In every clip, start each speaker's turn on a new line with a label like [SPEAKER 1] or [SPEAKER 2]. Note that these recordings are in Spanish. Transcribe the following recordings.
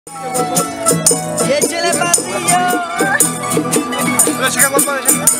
[SPEAKER 1] Y échale pasillo.
[SPEAKER 2] La chica guapa de ella.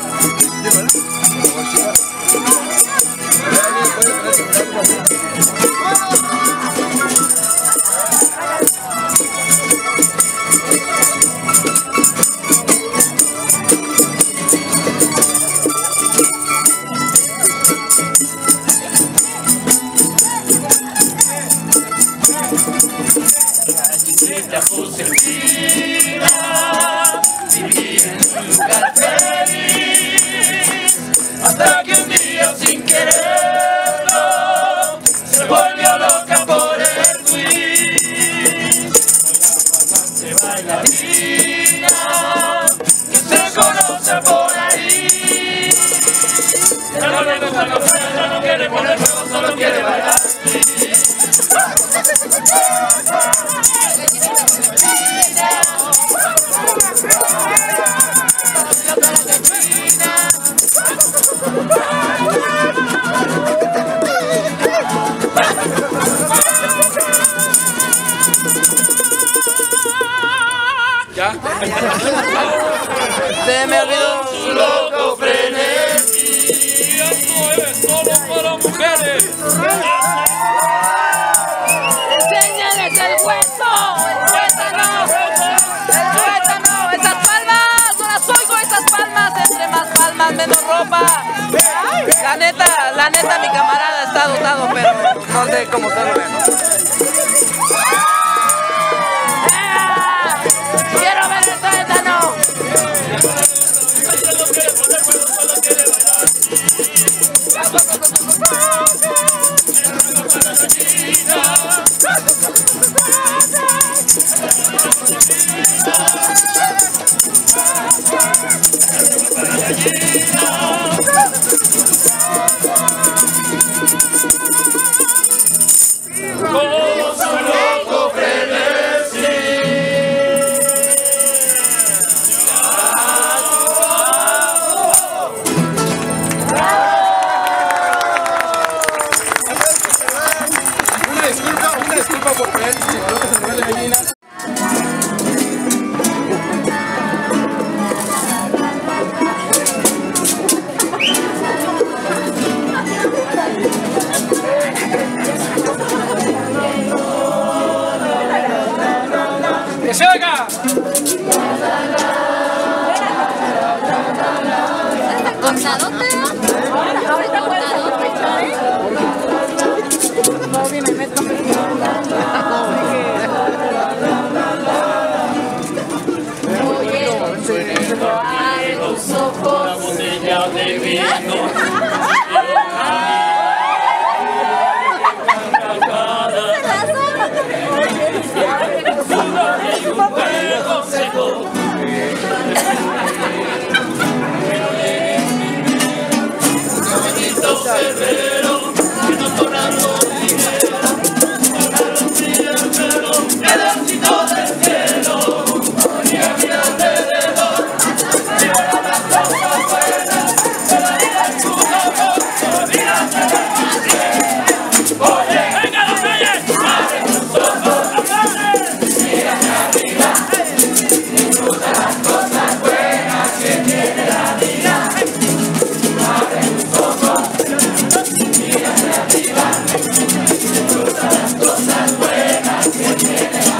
[SPEAKER 3] Josefina vivía en un lugar feliz, hasta que un día sin quererlo se volvió loca por el twist. Una bailarina que se conoce por ahí, ya no le gusta la fiesta, ya no quiere poner juego, solo quiere bailar.
[SPEAKER 1] ¿Ya? Se me olvidó
[SPEAKER 3] su loco frenesí.
[SPEAKER 4] Y esto es solo para mujeres.
[SPEAKER 5] ¡Enséñales el hueso! ¡El tuétano! ¡El tuétano! ¡Esas palmas! ¡No las oigo esas palmas! Entre más palmas, menos ropa.
[SPEAKER 1] La neta, mi camarada está dotado, pero no sé cómo se lo ven.
[SPEAKER 5] ¡Quiero ver el tuétano!
[SPEAKER 3] Con su loco frenesí.
[SPEAKER 2] Una disculpa por creer que se coloca el nivel de gallina.
[SPEAKER 4] ¡Que se oiga!
[SPEAKER 5] ¿Cortadote? Ahorita puedes aprovechar, ¿eh? No viene, me Oye, abre tus ojos.
[SPEAKER 3] Una botella de vino. Herrero, que no cobrando dinero, pagaron el pelo, el éxito del cielo, ponía vida alrededor, y para las cosas buenas, de la vida es una cosa, olvídate de más bien. Oye, venga los reyes, abre tus ojos, aplaude, mírate arriba, disfruta las cosas buenas que tiene la vida. Abre tus ojos. Disfruta las cosas buenas que tiene la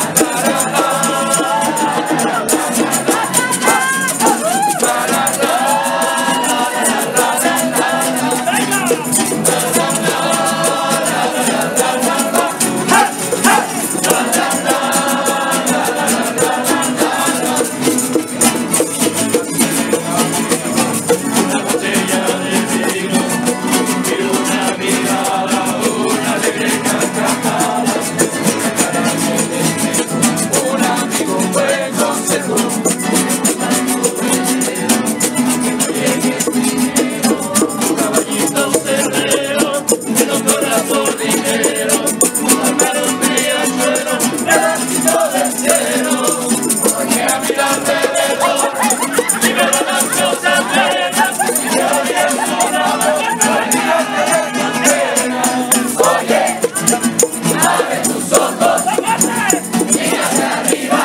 [SPEAKER 3] tus ojos, mírate arriba.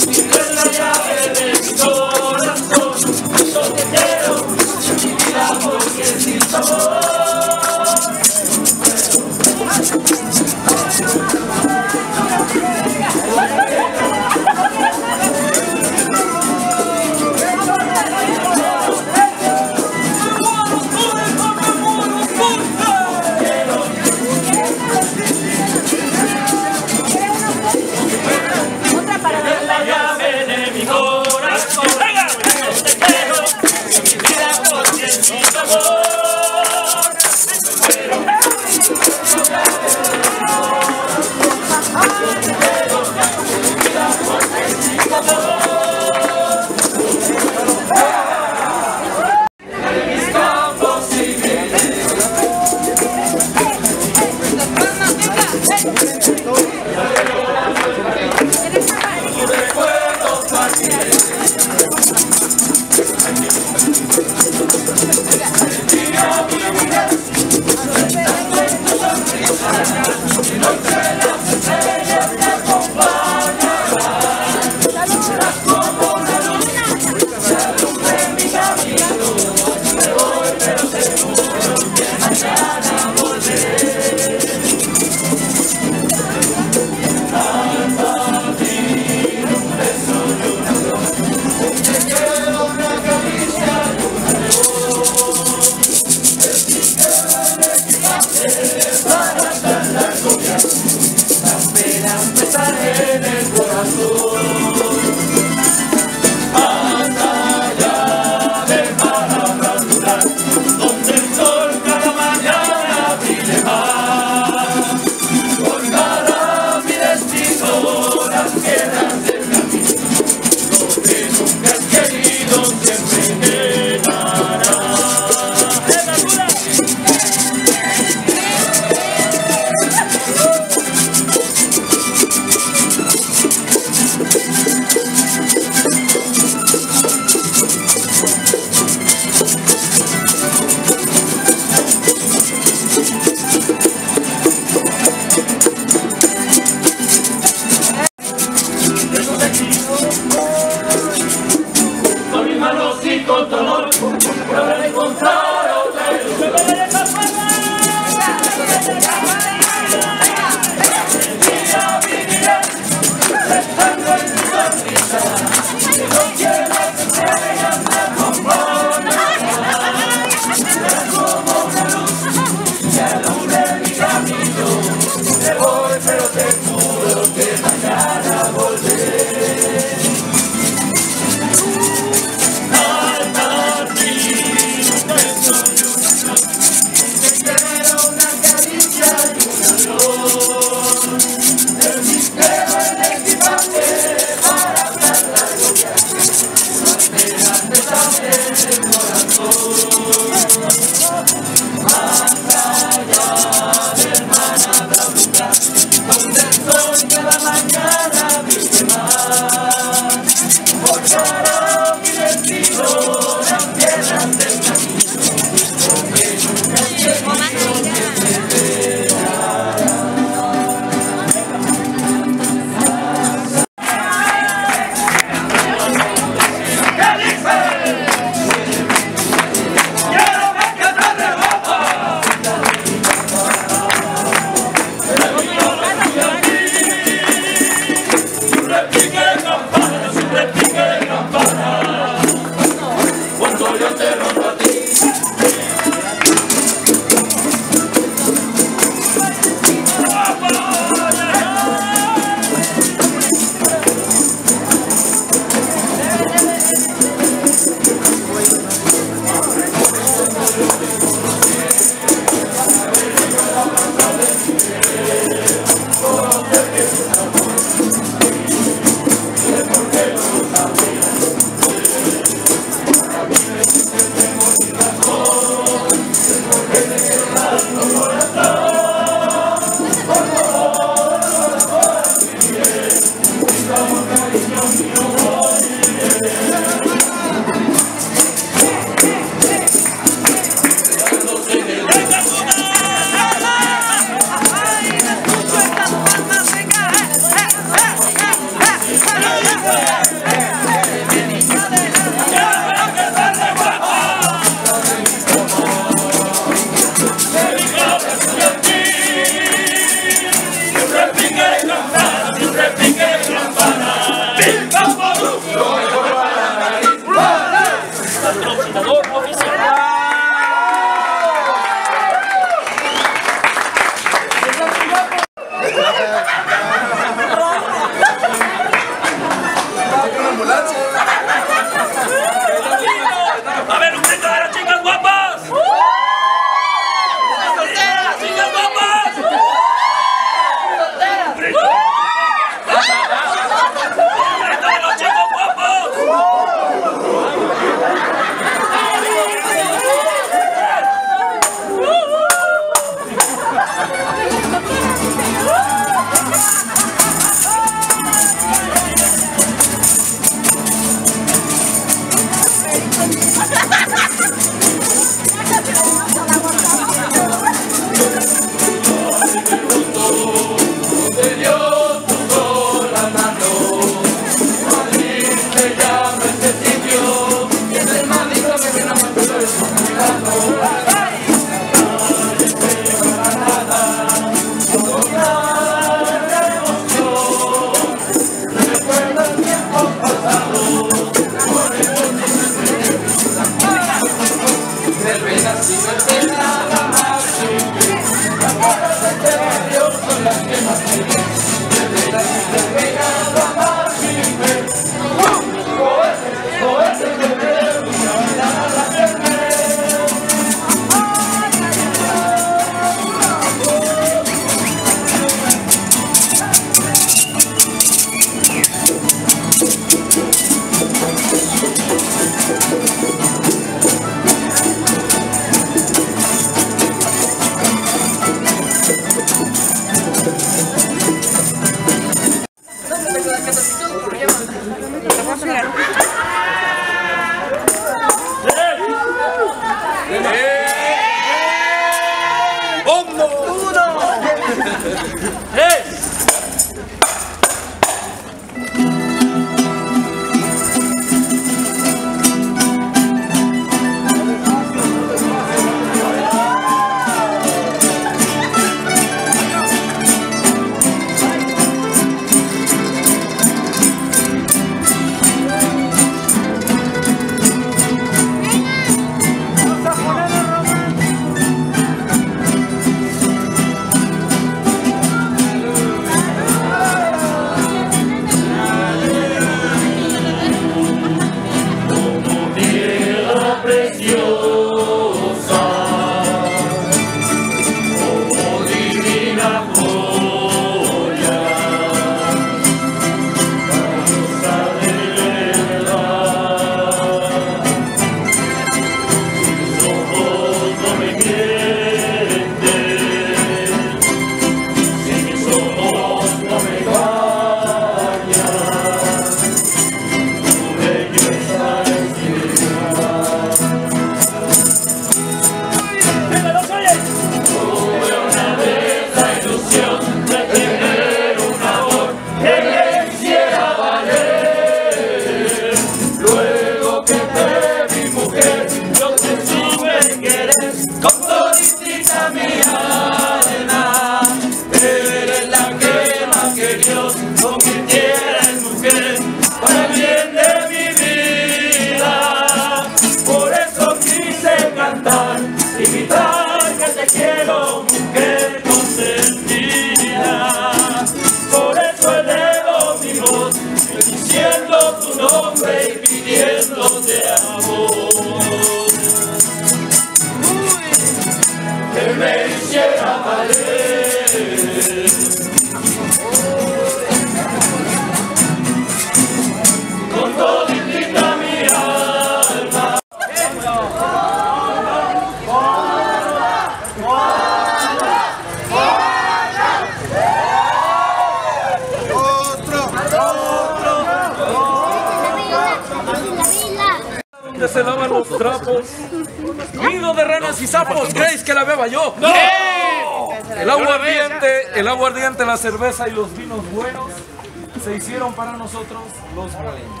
[SPEAKER 4] donde se lavan los trapos. Nido de ranas y sapos, ¿creéis que la beba yo? ¡No! El agua ardiente, la cerveza y los vinos buenos se hicieron para nosotros los valientes.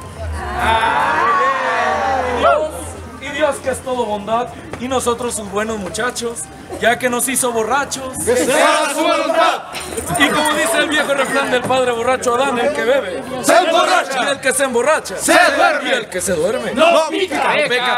[SPEAKER 4] Y Dios que es todo bondad, y nosotros sus buenos muchachos, ya que nos hizo borrachos.
[SPEAKER 2] ¡Que sea su voluntad!
[SPEAKER 4] Y como dice el viejo refrán del padre borracho Adán, el que bebe
[SPEAKER 2] ¡se emborracha!
[SPEAKER 4] y el que se emborracha
[SPEAKER 2] ¡se duerme!
[SPEAKER 4] y el que se duerme
[SPEAKER 2] ¡no pica!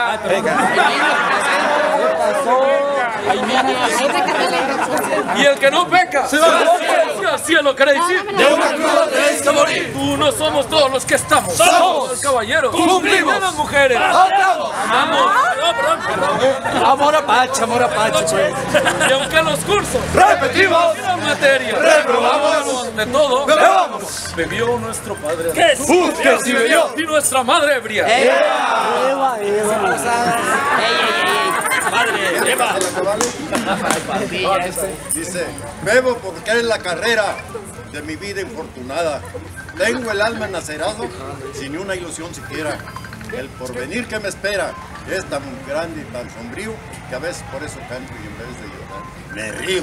[SPEAKER 4] y el que no peca
[SPEAKER 2] ¡se va
[SPEAKER 4] al cielo, queréis ir.
[SPEAKER 2] ¡de una cruda tenéis que morir!
[SPEAKER 4] Tú no somos todos los que estamos.
[SPEAKER 2] ¡Somos
[SPEAKER 4] caballeros!
[SPEAKER 2] ¡cumplimos!
[SPEAKER 4] ¡De las mujeres!
[SPEAKER 2] ¡Vamos!
[SPEAKER 4] ¡Vamos!
[SPEAKER 2] Amor apache, pues.
[SPEAKER 4] Y aunque los cursos
[SPEAKER 2] ¡repetimos!
[SPEAKER 4] la materia
[SPEAKER 2] ¡reprobamos!
[SPEAKER 4] de todo,
[SPEAKER 2] ¡bebamos!
[SPEAKER 4] bebió nuestro padre
[SPEAKER 2] ¡Que si bebió!
[SPEAKER 4] y nuestra madre ebria.
[SPEAKER 6] Dice, bebo porque es la carrera de mi vida infortunada. Tengo el alma enlacerado sin una ilusión siquiera. El porvenir que me espera es tan grande y tan sombrío que a veces por eso canto y en vez de llorar me río.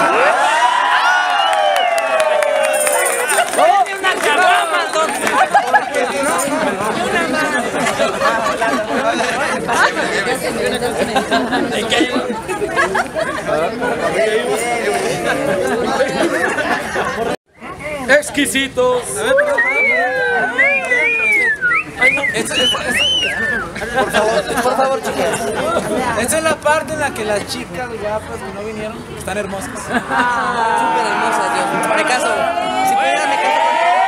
[SPEAKER 4] Exquisitos.
[SPEAKER 1] Por favor, chicas. Esta es la parte en la que las chicas guapas que no vinieron están hermosas. Súper hermosas, Dios. Me caso. Si pudiera, me caso.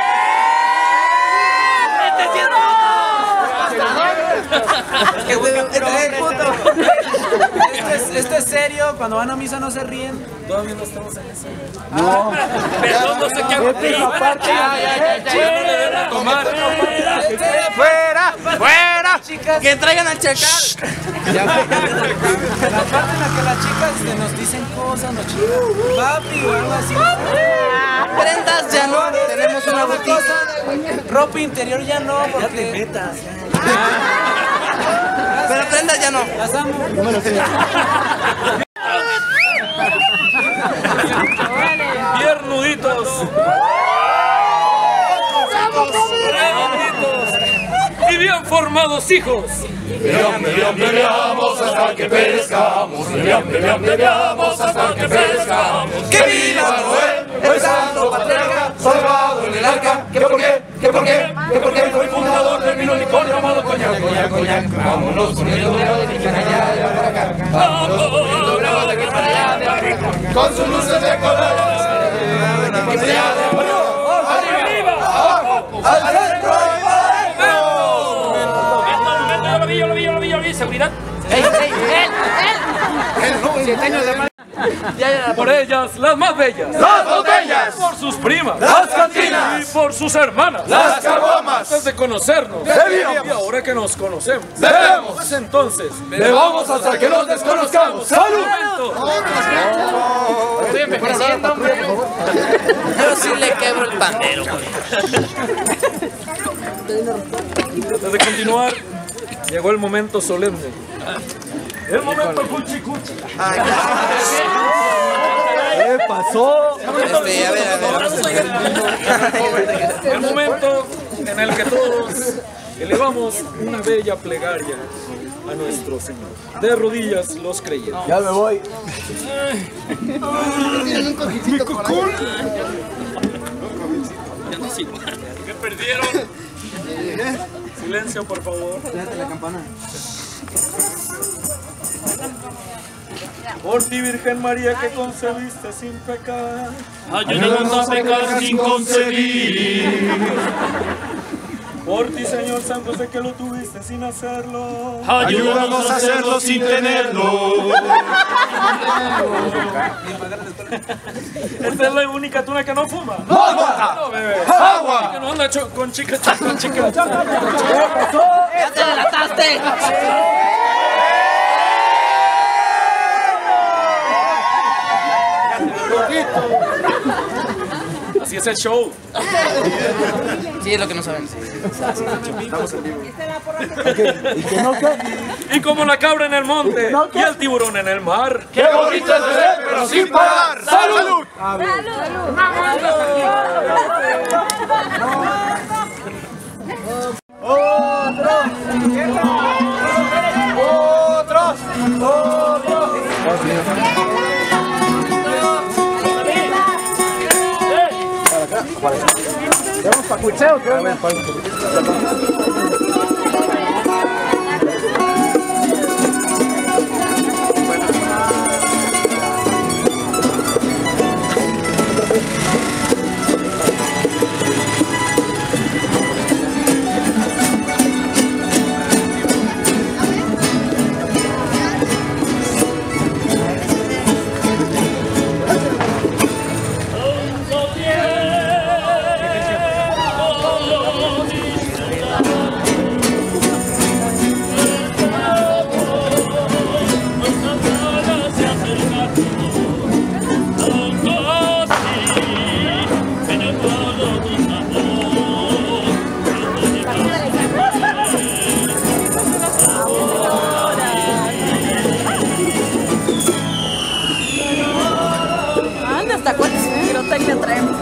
[SPEAKER 1] Esto es serio, cuando van a misa no se ríen. Todavía no estamos en eso.
[SPEAKER 4] No. Perdón, no sé qué hago aquí. Ya. Tomar.
[SPEAKER 1] ¡Fuera! ¡Fuera! Chicas, que traigan al chacal. La parte en la que las chicas nos dicen cosas, nos chican, papi o algo así. Prendas ya no, tenemos una botita. Ropa interior ya no, porque... Ya te metas. Pero prendas ya no. Las amo. No me lo sé.
[SPEAKER 4] Piernuditos. Redonditos. Y bien formados hijos.
[SPEAKER 2] Bebeamos hasta que perezcamos. Bebeamos hasta que perezcamos. ¡Que viva Noel! El santo patriarca, salvado en el arca. ¿Qué por qué? Fue el fundador del vino licor llamado coñac. Vámonos poniendo bravos de aquí para allá, de para acá. Vámonos poniendo bravos de aquí para allá, de para acá. Con sus luces de colores. De aquí para allá, de arriba, abajo, al centro y para adentro.
[SPEAKER 4] Lo vi, seguridad. Por ellas, las más bellas.
[SPEAKER 2] Las botellas.
[SPEAKER 4] Por sus primas.
[SPEAKER 2] Las cantinas.
[SPEAKER 4] Y por sus hermanas.
[SPEAKER 2] Las caguamas.
[SPEAKER 4] Antes de conocernos.
[SPEAKER 2] Bebíamos.
[SPEAKER 4] Y ahora que nos conocemos.
[SPEAKER 2] Bebemos.
[SPEAKER 4] Pues entonces.
[SPEAKER 2] Bebamos hasta que nos desconozcamos. ¡Salud!
[SPEAKER 1] Estoy envejeciendo, hombre. Yo sí le quebro el pandero.
[SPEAKER 4] Antes de continuar, llegó el momento solemne. El momento cuchi.
[SPEAKER 2] ¿Qué pasó?
[SPEAKER 4] El momento en el que todos elevamos una bella plegaria a nuestro Señor. De rodillas los creyentes.
[SPEAKER 2] Ya me voy.
[SPEAKER 4] ¿Qué perdieron? Silencio, por favor.
[SPEAKER 1] Déjate la campana.
[SPEAKER 4] Por ti, Virgen María, que concebiste sin pecar.
[SPEAKER 3] Ayúdanos a pecar sin concebir.
[SPEAKER 4] Por ti, Señor Santo, sé que lo tuviste sin hacerlo.
[SPEAKER 3] Ayúdanos a hacerlo sin tenerlo.
[SPEAKER 4] Esta es la única tuna que no fuma.
[SPEAKER 2] ¡Agua!
[SPEAKER 4] No bebe.
[SPEAKER 2] ¡Agua!
[SPEAKER 4] Que no anda con chicas.
[SPEAKER 1] ¡Ya te delataste!
[SPEAKER 4] Así Así es el show.
[SPEAKER 5] Sí, es lo que no saben.
[SPEAKER 4] Y como la cabra en el monte y el tiburón en el mar.
[SPEAKER 2] ¡Qué bonito es beber, pero sin parar! ¡Salud!
[SPEAKER 1] Tenemos pacucheo, creo.
[SPEAKER 5] ¿Hasta cuántos pirotecnia traemos?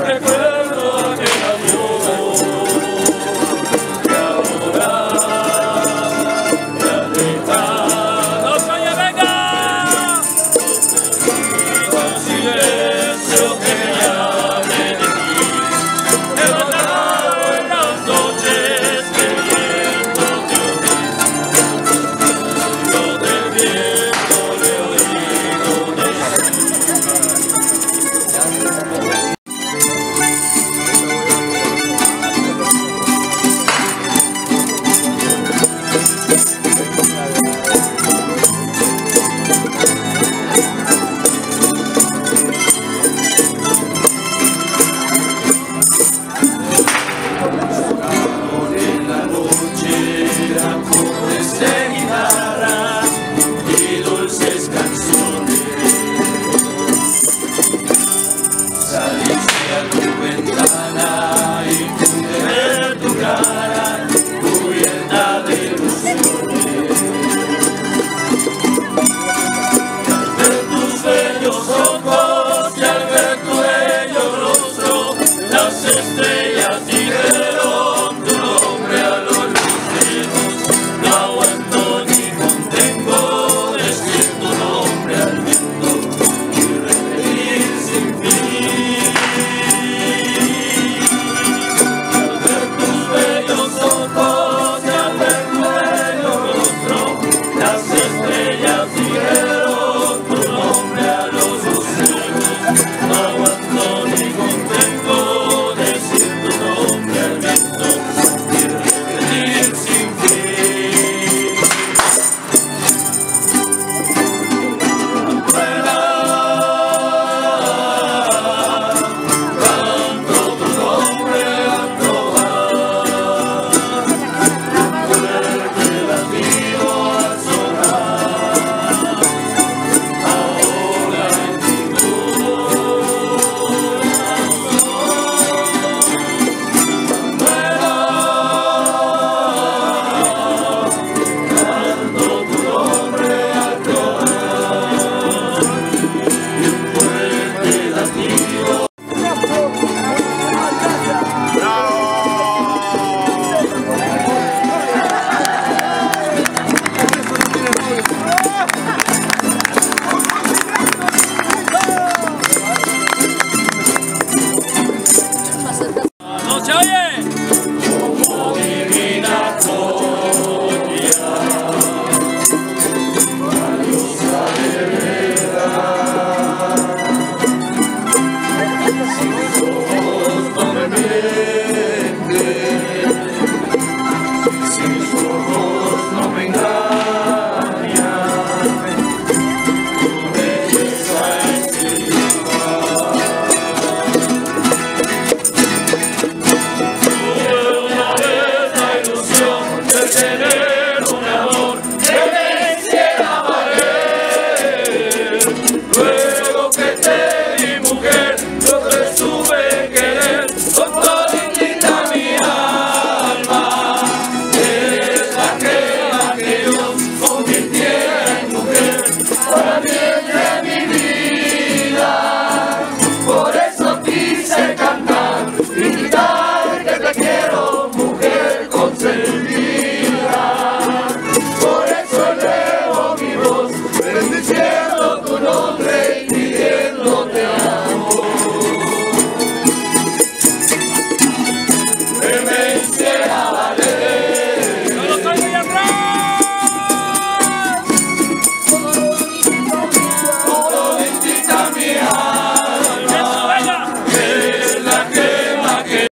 [SPEAKER 3] recuerdo aquel adiós. Y ahora ya lejanos, oye, venga. Con silencio que me hable de ti. He volado en las noches queriéndote oír. Yo del viento le he oído decir. En la noche acordes de guitarra y dulces canciones. Saliste a tu ventana y pude ver tu cara cubierta de ilusiones. Y al ver tus bellos ojos y al ver tu bello rostro, las estrellas dijeron tu nombre a los luceros. No aguanto ni contengo decir tu nombre al viento y repetir sin fin. Al ver tus bellos ojos y al ver tu bello rostro, las estrellas dijeron tu nombre a los luceros. No aguanto ni contengo decir tu nombre al viento y repetir sin fin. Vuela, canto tu nombre al probar, fuerte latido al sonar, ahora en mi canto tu nombre al probar, y un fuerte latido. ¡No se oye! Como divina joya, valiosa de verdad. Si tus ojos no me mienten, si mis ojos no me engañan, tu belleza es igual. Tuve una vez la ilusión de tener un amor que me hiciera valer. Luego que te di mujer, yo te supe querer con toditita mi alma. Eres la que Dios convirtiera en mujer para bien de mi vida. Por eso quise cantar y gritar que te quiero, mujer consentida. Por eso elevo mi voz, bendiciendo tu nombre y pidiéndote amor. Que me hiciera valer. ¡No lo traigo ya atrás! Toditita mi alma, es la quema que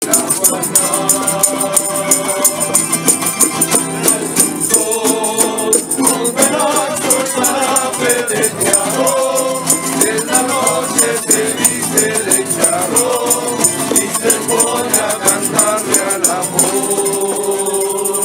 [SPEAKER 3] un pedazo para pedestriano. En la noche se viste de charro y se pone a cantarle al amor.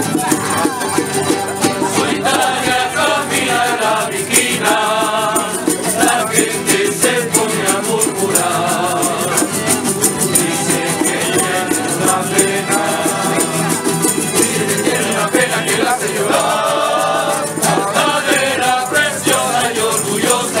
[SPEAKER 3] Solitaria camina la viquina orgullosa